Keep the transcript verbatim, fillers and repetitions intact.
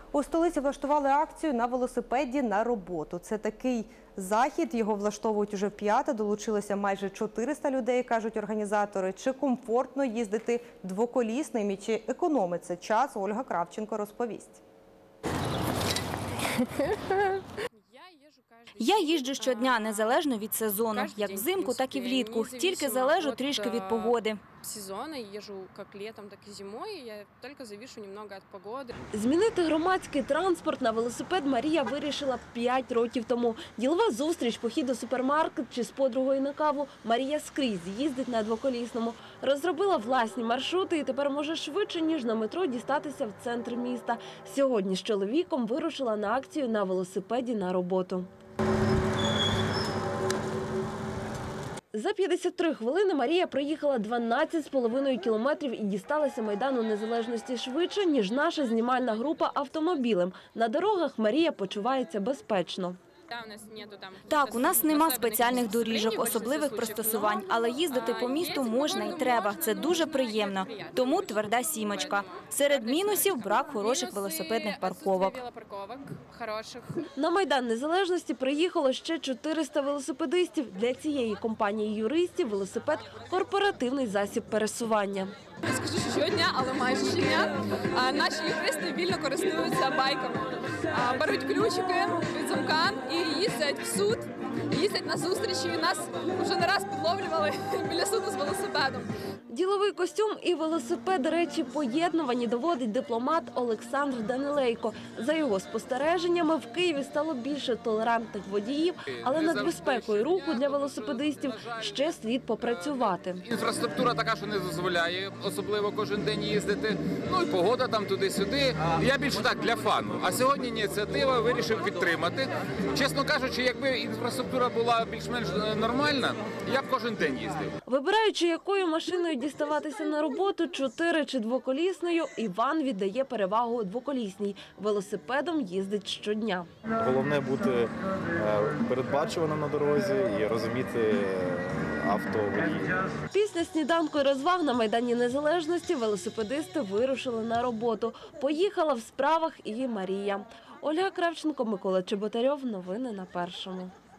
У столиці влаштували акцію «На велосипеді на роботу». Це такий захід, його влаштовують уже вп'яте, долучилося майже чотириста людей, кажуть організатори. Чи комфортно їздити двоколісним і чи економить це час, Ольга Кравченко розповість. Я їжджу щодня, незалежно від сезону, як взимку, так і влітку, тільки залежу трішки від погоди. Сезона їжджу як літом, так і зимою, я тільки завишу немного від погоди. Змінити громадський транспорт на велосипед Марія вирішила п'ять років тому. Ділова зустріч, похід у супермаркет чи з подругою на каву. Марія скрізь їздить на двоколісному. Розробила власні маршрути і тепер може швидше, ніж на метро, дістатися в центр міста. Сьогодні з чоловіком вирушила на акцію «На велосипеді на роботу». За п'ятдесят три хвилини Марія проїхала дванадцять з половиною кілометрів і дісталася Майдану Незалежності швидше, ніж наша знімальна група автомобілем. На дорогах Марія почувається безпечно. Так, у нас нема спеціальних доріжок, особливих пристосувань, але їздити по місту можна і треба. Це дуже приємно. Тому тверда сімочка. Серед мінусів – брак хороших велосипедних парковок. На Майдан Незалежності приїхало ще чотириста велосипедистів. Для цієї компанії юристів велосипед – корпоративний засіб пересування. Не скажу, що щодня, але майже щодня наші юристи вільно користуються байками. Беруть ключики від замка і їздять в суд, їздять на зустрічі. Нас вже не раз підловлювали біля суду з велосипедом. Діловий костюм і велосипед – речі поєднувані, доводить дипломат Олександр Данилейко. За його спостереженнями, в Києві стало більше толерантних водіїв, але над безпекою руху для велосипедистів ще слід попрацювати. Інфраструктура така, що не дозволяє особливо кожен день їздити. Ну і погода там туди-сюди. Я більше так для фану. А сьогодні ініціатива вирішив підтримати. Чесно кажучи, якби інфраструктура була більш-менш нормальна, я б кожен день їздив. Вибираючи, якою машиною діставатися на роботу, чотири чи двоколісною, Іван віддає перевагу двоколісній. Велосипедом їздить щодня. Головне бути передбачуваним на дорозі і розуміти автоводій. Після сніданку і розваг на Майдані Незалежності велосипедисти вирушили на роботу. Поїхала в справах і Марія. Ольга Кравченко, Микола Чеботарьов. Новини на Першому.